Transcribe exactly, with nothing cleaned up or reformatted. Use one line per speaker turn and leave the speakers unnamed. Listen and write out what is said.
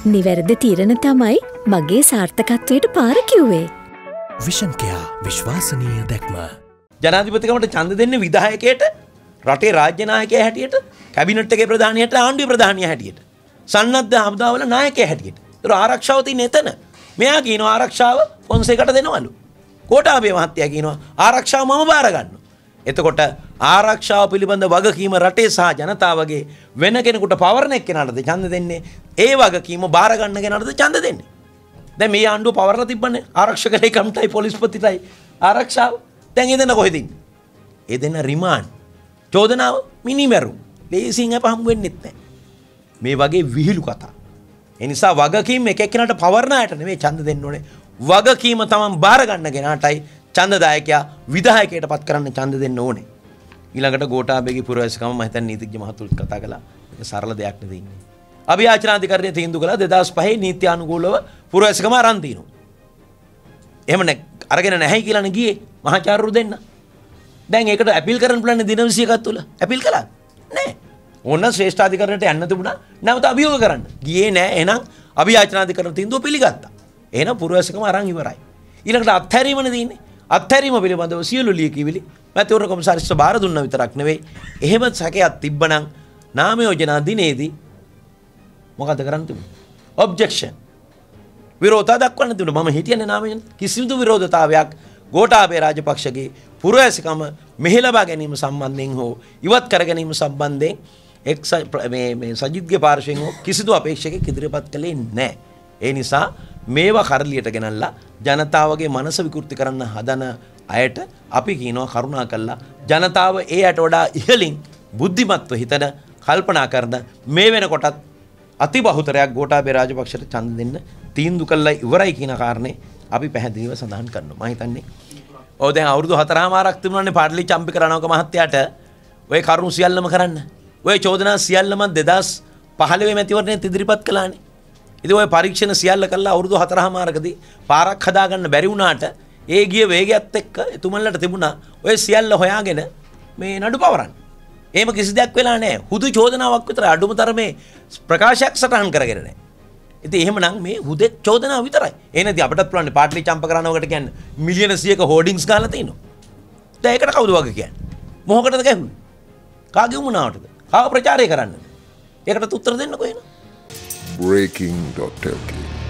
නිවැරදි තීරණ තමයි මගේ සාර්ථකත්වයට පාර කිව්වේ.
විෂන් කෙයා විශ්වාසනීය දැක්ම.
ජනාධිපතිකමට ඡන්ද දෙන්නේ විධායකයට, රටේ රාජ්‍ය naayකයා හැටියට, කැබිනට් එකේ ප්‍රධානියට, ආණ්ඩුවේ ප්‍රධානියා හැටියට, සන්නද්ධ හමුදාවල නායකයා හැටියට. ඒතර ආරක්ෂාව තියෙන්නේ එතන. මෙයා කියනවා ආරක්ෂාව ෆොන්සේකට දෙනවලු. කොටාබේ මහත්තයා කියනවා ආරක්ෂාව මම බාර ගන්නවා. එතකොට ආරක්ෂාව පිළිබඳ වගකීම රටේ සහ ජනතාවගේ වෙන කෙනෙකුට පවරන එක්කෙනාටද ඡන්ද දෙන්නේ? ඒ වගකීම බාර ගන්න කෙනාටද ඡන්ද දෙන්නේ? දැන් මේ ආණ්ඩුව පවරලා තිබ්බනේ ආරක්ෂක ලේකම්ටයි පොලිස්පතිටයි ආරක්ෂාව. දැන් ඒ දෙන්න කොහෙද ඉන්නේ? ඒ දෙන්න රිමාන්ඩ්. චෝදනාව මිනිමැරුම්. ලේසියෙන් අප හම් වෙන්නෙත් නැහැ. මේ වගේ විහිළු කතා. ඒ නිසා වගකීම් එක එක්කෙනාට පවරන අයට නෙමෙයි ඡන්ද දෙන්න ඕනේ. වගකීම තමන් බාර ගන්න කෙනාටයි ඡන්දදායකයා විධායකයට පත් කරන්න ඡන්ද දෙන්න ඕනේ. ඊළඟට ගෝඨාභයගේ පුරවැසිකම මම හිතන්නේ නීතිඥ මහතුරුත් කතා කළා. ඒක සරල දෙයක් නෙවෙයි ඉන්නේ. අභියාචනාධිකරණය තීන්දුව කළා දෙදාස් පහේ නීත්‍යානුකූලව පුරවැසිකම අරන් තිනවා. එහෙම නැ අරගෙන නැහැ කියලානේ ගියේ මහාචාර්යවරු දෙන්න. දැන් ඒකට අපීල් කරන්න පුළුවන් දින විසි එකක් තුල. අපීල් කළාද? නැහැ. ඕන ශ්‍රේෂ්ඨාධිකරණයට යන්න තිබුණා. නැවත අභියෝග කරන්න. ගියේ නැහැ. එහෙනම් අභියාචනාධිකරණ තීන්දුව පිළිගත්තා. එහෙනම් පුරවැසිකම අරන් ඉවරයි. ඊළඟට අත්හැරීමනේ තියෙන්නේ. අත්හැරීම පිළිබඳව සියලු ලියකියවිලි මැතිවරණ කොමසාරිස්ට බාර දුන්නා විතරක් නෙවෙයි. එහෙම සැකයක් තිබ්බනම් නාම යෝජනා දිනේදී මොකද කරන්න තිබුණේ? ඔබ්ජෙක්ෂන්. විරෝධතා දක්වන්න තිබුණා. මම හිටියනේ නාම යෝජනා. කිසිදු විරෝධතාවයක් ගෝඨාභය රාජපක්ෂගේ පුරවැසිකම මෙහෙලබා ගැනීම සම්බන්ධයෙන් හෝ ඉවත් කර ගැනීම සම්බන්ධයෙන් එක් මේ මේ සජිත්ගේ පාර්ශ්වයෙන් හෝ කිසිදු අපේක්ෂකෙක් ඉදිරිපත් කළේ නැහැ. ඒ නිසා මේවා කරලියට ගෙනල්ලා ජනතාවගේ මනස විකෘති කරන්න හදන අයට අපි කියනවා කරුණා කළා ජනතාව ඒ අයට වඩා ඉහළින් බුද්ධිමත්ව හිතන කල්පනා කරන මේ වෙනකොටත් අතිබහුතරයක් ගෝඨාභය රාජපක්ෂට ඡන්ද දෙන්න තීන්දුව කළා ඉවරයි කියන කාරණේ අපි පැහැදිලිව සඳහන් කරනවා. මම හිතන්නේ ඔය දැන් අවුරුදු හතරමාරක් තිබුණානේ පාඩලි චම්පි කරනවක මහත්තයාට ඔය කරුණු සියල්ලම කරන්න. ඔය චෝදනා සියල්ලම දෙදාස් පහළොව මැතිවරණයේ ඉදිරිපත් කළානේ. ඉතින් ඔය පරීක්ෂණ සියල්ල කළා අවුරුදු හතරමාරකදී පාරක් හදාගන්න බැරි වුණාට ඒ ගිය වේගයත් එක්ක එතුමන්ලට තිබුණා ඔය සියල්ල හොයාගෙන මේ නඩු පවරන්න. එහෙම කිසි දෙයක් වෙලා නැහැ. හුදු චෝදනාවක් විතර අඩුම තරමේ ප්‍රකාශයක් සටහන් කරගෙන නැහැ. ඉතින් එහෙමනම් මේ හුදෙක් චෝදනාව විතරයි. ඒ නැති අපිටත් පුළුවන් පාටලි චම්ප කරනවකට කියන්නේ මිලියන සියයක හෝඩින්ග්ස් ගහලා තිනවා. දැන් ඒකට කවුද වගේ කියන්නේ? මොහොකටද ගැහුවේ? කාගේ වුණාවටද? කාව ප්‍රචාරය කරන්නද? ඒකට උත්තර දෙන්නකෝ එන.
breaking dot l k